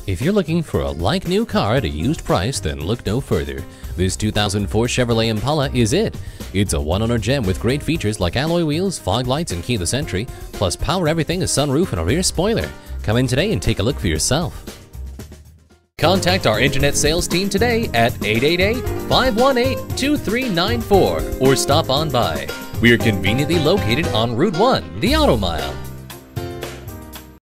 If you're looking for a like-new car at a used price, then look no further. This 2004 Chevrolet Impala is it. It's a one-owner gem with great features like alloy wheels, fog lights, and keyless entry, plus power everything, a sunroof, and a rear spoiler. Come in today and take a look for yourself. Contact our internet sales team today at 888-518-2394 or stop on by. We are conveniently located on Route 1, the Automile.